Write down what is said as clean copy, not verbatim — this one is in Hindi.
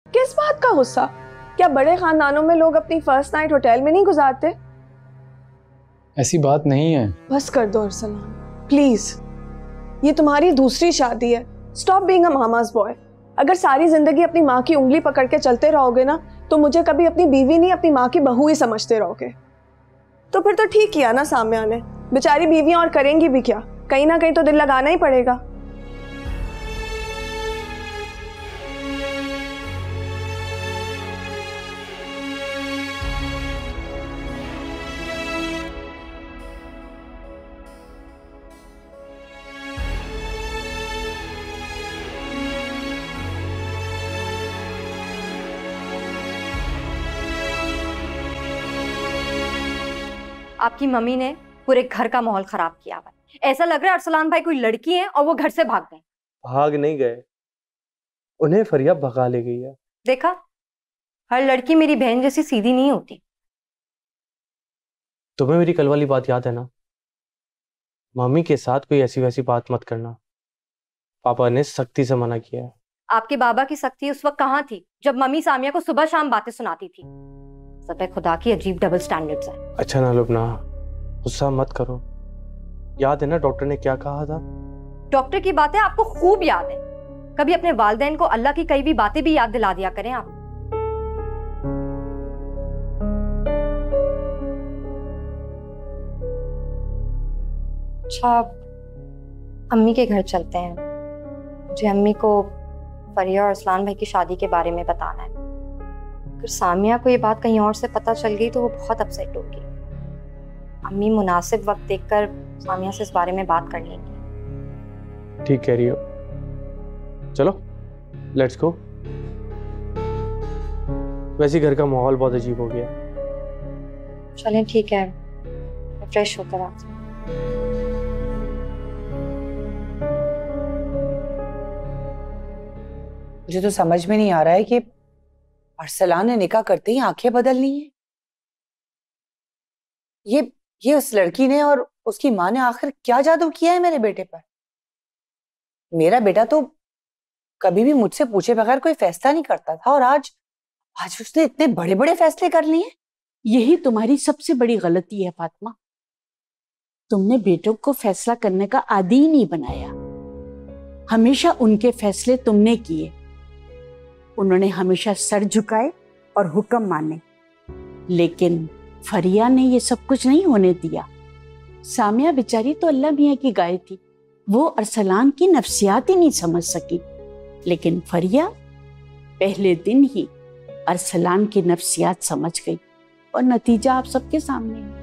किस बात का गुस्सा? क्या बड़े खानदानों में लोग अपनी फर्स्ट नाइट होटल में नहीं गुजारते? ऐसी बात नहीं है। बस कर दो अरसलान, प्लीज। ये तुम्हारी दूसरी शादी है। Stop being a mama's boy. अगर सारी जिंदगी अपनी माँ की उंगली पकड़ के चलते रहोगे ना, तो मुझे कभी अपनी बीवी नहीं, अपनी माँ की बहू ही समझते रहोगे। तो फिर तो ठीक किया ना साम्या ने, बेचारी बीवियां और करेंगी भी क्या, कहीं ना कहीं तो दिल लगाना ही पड़ेगा। आपकी मम्मी ने पूरे घर का माहौल खराब किया हुआ है। ऐसा लग रहा है अरसलान भाई कोई लड़की है और वो घर से भाग गए। भाग नहीं गए, उन्हें फरिया भगा ले गई है। देखा, हर लड़की मेरी बहन जैसी सीधी नहीं होती। तुम्हें मेरी कल वाली बात याद है ना? मम्मी के साथ कोई ऐसी वैसी बात मत करना, पापा ने सख्ती से मना किया है। आपके बाबा की सख्ती उस वक्त कहाँ थी जब मम्मी सामिया को सुबह शाम बातें सुनाती थी? सब पे खुदा की अजीब डबल स्टैंडर्ड्स है। अच्छा ना लुबना, गुस्सा मत करो। याद है ना डॉक्टर ने क्या कहा था? डॉक्टर की बातें आपको खूब याद है। कभी अपने वालिदैन को अल्लाह की कई भी बातें भी याद दिला दिया करें आप। अच्छा, अम्मी के घर चलते हैं। मुझे अम्मी को फरिया और अरसलान भाई की शादी के बारे में बताना है। अगर सामिया को ये बात कहीं और से पता चल गई तो वो बहुत अपसेट होगी। अम्मी मुनासिब वक्त देखकर सामिया से इस बारे में बात कर लेंगी। ठीक कह रही हो, चलो लेट्स गो। वैसे घर का माहौल बहुत अजीब हो गया। चलें ठीक है, फ्रेश होकर आते हैं। मुझे तो समझ में नहीं आ रहा है कि अरसलान ने निकाह करते ही आंखें बदल ली हैं। ये उस लड़की ने और उसकी माँ ने आखिर क्या जादू किया है मेरे बेटे पर? मेरा बेटा तो कभी भी मुझसे पूछे बगैर कोई फैसला नहीं करता था, और आज उसने इतने बड़े बड़े फैसले कर लिए। यही तुम्हारी सबसे बड़ी गलती है फातिमा। तुमने बेटों को फैसला करने का आदी ही नहीं बनाया। हमेशा उनके फैसले तुमने किए। उन्होंने हमेशा सर झुकाए और हुक्म माने, लेकिन फरिया ने ये सब कुछ नहीं होने दिया। सामिया बेचारी तो अल्लाह मियां की गाय थी, वो अरसलान की नफ्सियात ही नहीं समझ सकी, लेकिन फरिया पहले दिन ही अरसलान की नफ्सियात समझ गई, और नतीजा आप सबके सामने है।